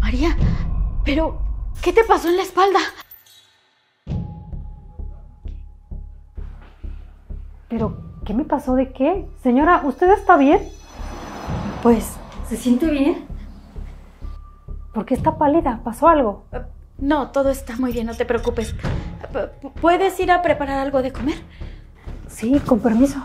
María, pero ¿qué te pasó en la espalda? ¿Pero qué me pasó de qué? Señora, ¿usted está bien? Pues, ¿se siente bien? ¿Por qué está pálida? ¿Pasó algo? No, todo está muy bien, no te preocupes. ¿Puedes ir a preparar algo de comer? Sí, con permiso.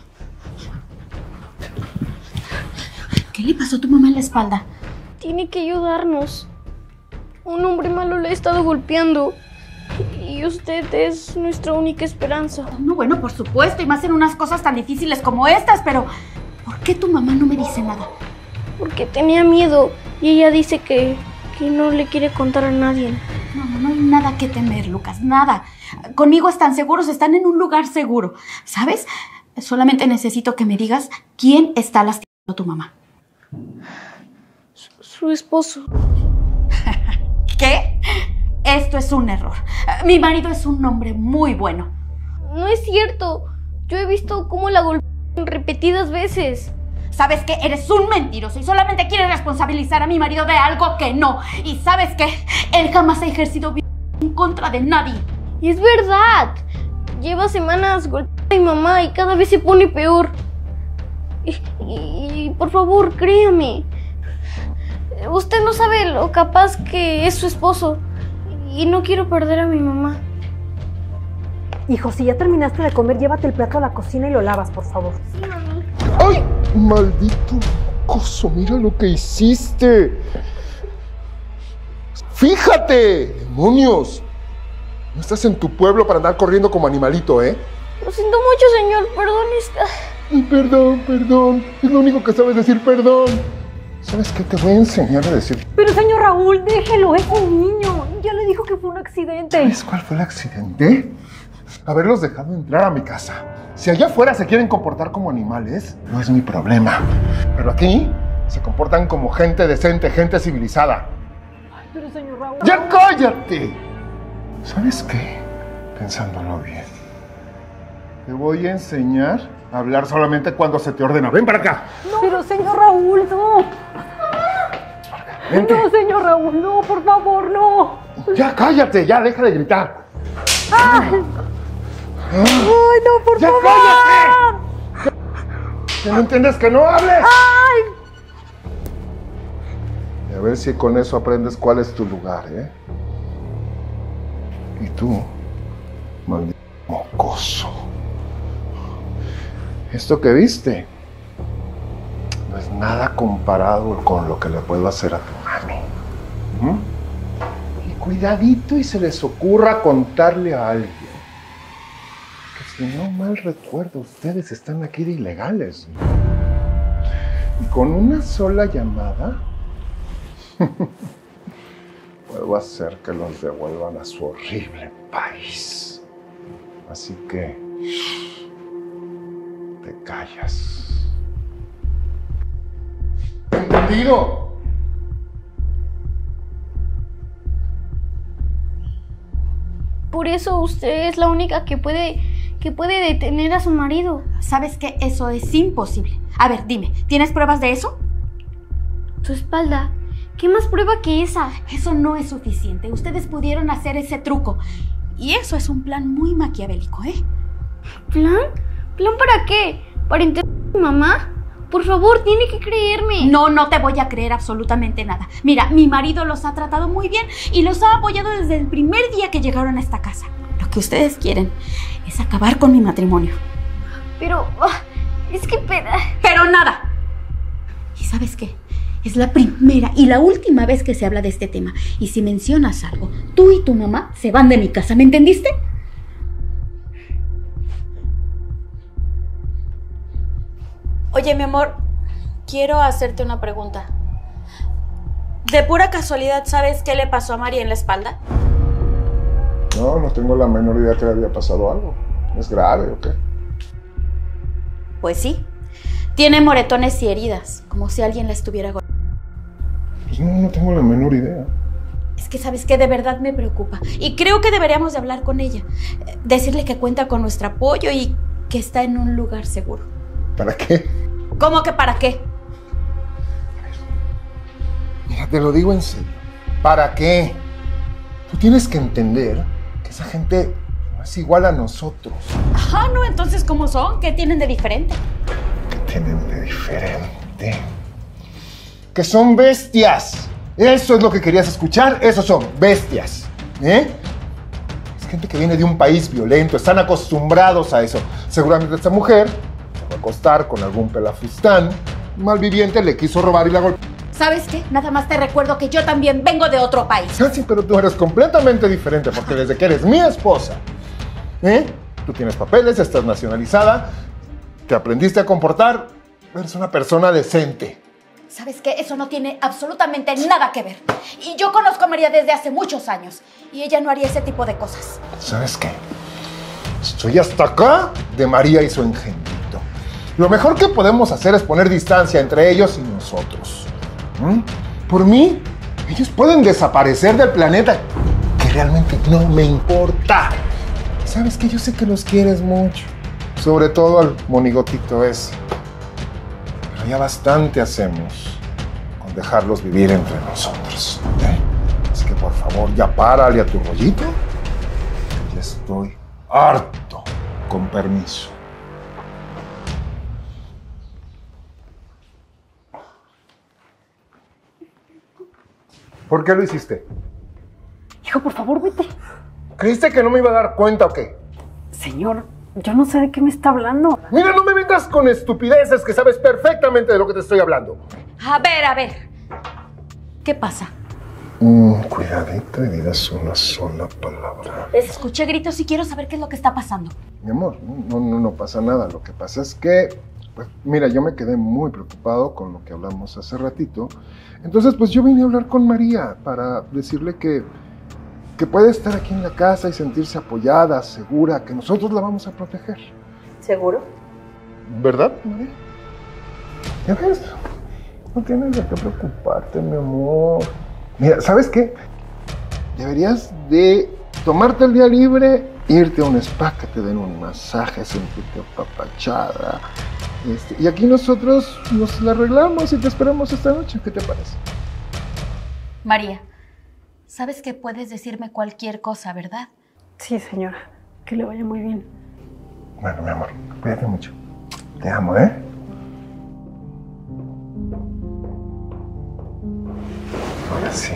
¿Qué le pasó a tu mamá en la espalda? Tiene que ayudarnos. Un hombre malo le ha estado golpeando. Y usted es nuestra única esperanza. No, bueno, por supuesto, y más en unas cosas tan difíciles como estas, pero ¿por qué tu mamá no me dice nada? Porque tenía miedo y ella dice que no le quiere contar a nadie. No hay nada que temer, Lucas, nada. Conmigo están seguros, están en un lugar seguro, ¿sabes? Solamente necesito que me digas quién está lastimando a tu mamá. Su esposo. ¿Qué? Esto es un error. Mi marido es un hombre muy bueno. No es cierto. Yo he visto cómo la golpean repetidas veces. ¿Sabes qué? Eres un mentiroso y solamente quieres responsabilizar a mi marido de algo que no. ¿Y sabes qué? Él jamás ha ejercido violencia en contra de nadie. Y es verdad. Lleva semanas golpeando a mi mamá y cada vez se pone peor. Y por favor, créame. Usted no sabe lo capaz que es su esposo. Y no quiero perder a mi mamá. Hijo, si ya terminaste de comer, llévate el plato a la cocina y lo lavas, por favor. Sí, mami. ¡Ay! ¡Maldito coso! ¡Mira lo que hiciste! ¡Fíjate! ¡Demonios! No estás en tu pueblo para andar corriendo como animalito, ¿eh? Lo siento mucho, señor. Perdón. Ay, perdón. Es lo único que sabes decir, perdón. ¿Sabes qué? Te voy a enseñar a decir. Pero señor Raúl, déjelo, es un niño. Ya le dijo que fue un accidente. ¿Sabes cuál fue el accidente? Haberlos dejado entrar a mi casa. Si allá afuera se quieren comportar como animales, no es mi problema. Pero aquí se comportan como gente decente, gente civilizada. Ay, pero señor Raúl... ¡Ya cállate! ¿Sabes qué? Pensándolo bien. Te voy a enseñar a hablar solamente cuando se te ordena. ¡Ven para acá! No, pero señor Raúl, no. Vente. No, señor Raúl, no, por favor, no. Ya cállate, ya deja de gritar. ¡Ay! ¡Ay, no, por ¡Ya favor! cállate! ¿Que no entiendes que no hables? ¡Ay! Y a ver si con eso aprendes cuál es tu lugar, ¿eh? Y tú, maldito mocoso. Esto que viste no es nada comparado con lo que le puedo hacer a tu mami. Y cuidadito y se les ocurra contarle a alguien que, si no mal recuerdo, ustedes están aquí de ilegales. Y con una sola llamada puedo hacer que los devuelvan a su horrible país. Así que te callas. ¿Entendido? Por eso usted es la única que puede detener a su marido. ¿Sabes qué? Eso es imposible. A ver, dime, ¿tienes pruebas de eso? Tu espalda. ¿Qué más prueba que esa? Eso no es suficiente. Ustedes pudieron hacer ese truco. Y eso es un plan muy maquiavélico, ¿eh? ¿Plan? ¿Plan para qué? ¿Para enterrar a mi mamá? Por favor, tiene que creerme. No te voy a creer absolutamente nada. Mira, mi marido los ha tratado muy bien y los ha apoyado desde el primer día que llegaron a esta casa. Lo que ustedes quieren es acabar con mi matrimonio. Pero... es que... Pero nada. ¿Y sabes qué? Es la primera y la última vez que se habla de este tema. Y si mencionas algo, tú y tu mamá se van de mi casa, ¿me entendiste? Oye, mi amor, quiero hacerte una pregunta. ¿De pura casualidad sabes qué le pasó a María en la espalda? No tengo la menor idea que le había pasado algo. ¿Es grave o qué? Pues sí. Tiene moretones y heridas, como si alguien la estuviera golpeando. Pues no tengo la menor idea. Es que sabes que de verdad me preocupa. Y creo que deberíamos de hablar con ella. Decirle que cuenta con nuestro apoyo y que está en un lugar seguro. ¿Para qué? ¿Cómo que para qué? Mira, te lo digo en serio. ¿Para qué? Tú tienes que entender que esa gente no es igual a nosotros. Ah, no, entonces, ¿cómo son? ¿Qué tienen de diferente? ¿Qué tienen de diferente? Que son bestias. Eso es lo que querías escuchar. Esos son bestias. Es gente que viene de un país violento. Están acostumbrados a eso. Seguramente esta mujer se va a acostar con algún pelafustán malviviente, le quiso robar y la golpeó. ¿Sabes qué? Nada más te recuerdo que yo también vengo de otro país. Sí, pero tú eres completamente diferente porque desde que eres mi esposa, tú tienes papeles, estás nacionalizada, te aprendiste a comportar, eres una persona decente. ¿Sabes qué? Eso no tiene absolutamente nada que ver. Y yo conozco a María desde hace muchos años y ella no haría ese tipo de cosas. ¿Sabes qué? Estoy hasta acá de María y su engendrito. Lo mejor que podemos hacer es poner distancia entre ellos y nosotros. Por mí, ellos pueden desaparecer del planeta, que realmente no me importa. ¿Sabes qué? Yo sé que los quieres mucho, sobre todo al monigotito ese. Pero ya bastante hacemos con dejarlos vivir entre nosotros. Es que por favor, ya párale a tu rollito. Ya estoy harto, con permiso. ¿Por qué lo hiciste? Hijo, por favor, vete. ¿Creíste que no me iba a dar cuenta o qué? Señor, yo no sé de qué me está hablando. Mira, no me vengas con estupideces que sabes perfectamente de lo que te estoy hablando. A ver. ¿Qué pasa? Cuidadito y digas una sola palabra. Escuché gritos y quiero saber qué es lo que está pasando. Mi amor, no pasa nada. Lo que pasa es que, pues, mira, yo me quedé muy preocupado con lo que hablamos hace ratito. Entonces, pues yo vine a hablar con María para decirle que puede estar aquí en la casa y sentirse apoyada, segura, que nosotros la vamos a proteger. ¿Seguro? ¿Verdad, María? ¿Ya ves? No tienes de qué preocuparte, mi amor. Mira, ¿sabes qué? Deberías de tomarte el día libre, irte a un spa, que te den un masaje, sentirte apapachada. Y aquí nosotros nos la arreglamos y te esperamos esta noche. ¿Qué te parece? María, sabes que puedes decirme cualquier cosa, ¿verdad? Sí, señora. Que le vaya muy bien. Bueno, mi amor, cuídate mucho. Te amo, ¿eh? Ahora sí.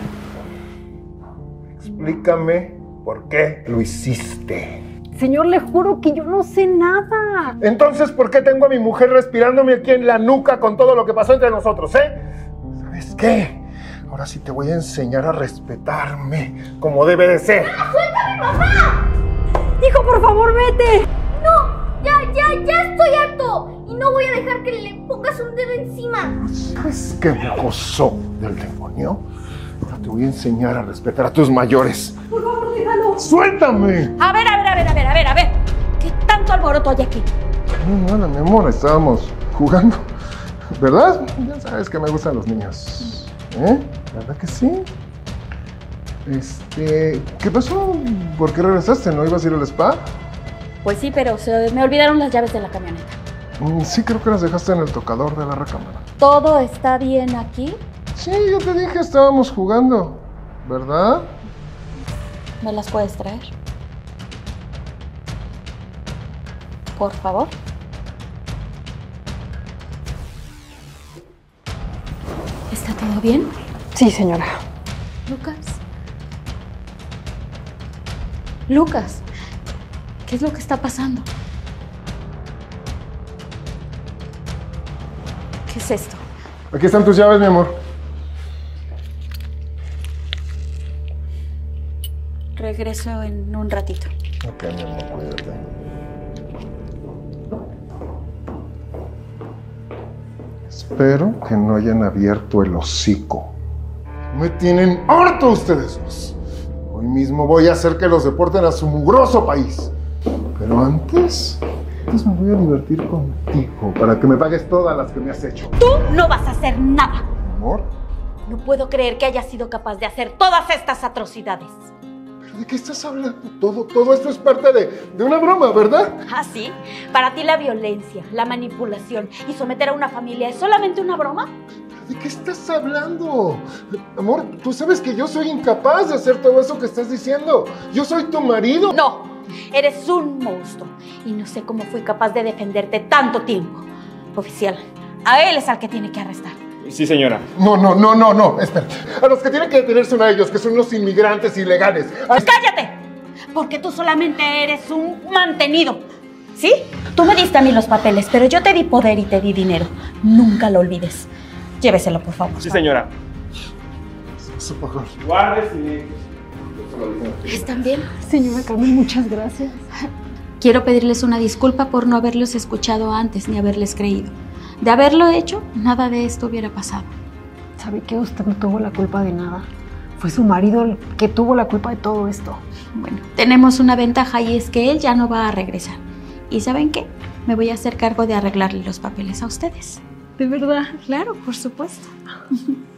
Explícame por qué lo hiciste. Señor, le juro que yo no sé nada. Entonces, ¿por qué tengo a mi mujer respirándome aquí en la nuca con todo lo que pasó entre nosotros, ¿Sabes qué? Ahora sí te voy a enseñar a respetarme como debe de ser. ¡Suéltame, mamá! Hijo, por favor, vete. ¡No! ¡Ya estoy harto! Y no voy a dejar que le pongas un dedo encima. ¿Sabes qué mocoso del demonio? Ahora te voy a enseñar a respetar a tus mayores. Por favor, déjalo. ¡Suéltame! A ver. ¿Qué tanto alboroto hay aquí? No, mi amor, estábamos jugando. ¿Verdad? Ya sabes que me gustan los niños. ¿Verdad que sí? ¿Qué pasó? ¿Por qué regresaste? ¿No ibas a ir al spa? Pues sí, pero se me olvidaron las llaves de la camioneta. Sí, creo que las dejaste en el tocador de la recámara. ¿Todo está bien aquí? Sí, yo te dije, estábamos jugando. ¿Verdad? ¿Me las puedes traer? Por favor. ¿Está todo bien? Sí, señora. Lucas, ¿qué es lo que está pasando? ¿Qué es esto? Aquí están tus llaves, mi amor. Regreso en un ratito. Ok, mi amor, cuídate. Espero que no hayan abierto el hocico. Me tienen harto ustedes dos. Hoy mismo voy a hacer que los deporten a su mugroso país. Pero antes me voy a divertir contigo para que me pagues todas las que me has hecho. Tú no vas a hacer nada. Amor, No puedo creer que hayas sido capaz de hacer todas estas atrocidades. ¿pero de qué estás hablando? Todo esto es parte de una broma, ¿verdad? ¿Ah, sí? ¿Para ti la violencia, la manipulación y someter a una familia es solamente una broma? ¿De qué estás hablando? Amor, tú sabes que yo soy incapaz de hacer todo eso que estás diciendo. Yo soy tu marido. No, eres un monstruo y no sé cómo fui capaz de defenderte tanto tiempo. Oficial, a él es al que tiene que arrestar. Sí, señora. No, espera. A los que tienen que detener son a ellos, que son los inmigrantes ilegales. Pues cállate, porque tú solamente eres un mantenido, ¿sí? Tú me diste a mí los papeles, pero yo te di poder y te di dinero. Nunca lo olvides. Lléveselo, por favor. Sí, señora. Guarde silencio. ¿Están bien? Señora Carmen, muchas gracias. Quiero pedirles una disculpa por no haberlos escuchado antes ni haberles creído. De haberlo hecho, nada de esto hubiera pasado. ¿Sabe qué? Usted no tuvo la culpa de nada. Fue su marido el que tuvo la culpa de todo esto. Bueno, tenemos una ventaja y es que él ya no va a regresar. ¿Y saben qué? Me voy a hacer cargo de arreglarle los papeles a ustedes. ¿De verdad? Claro, por supuesto.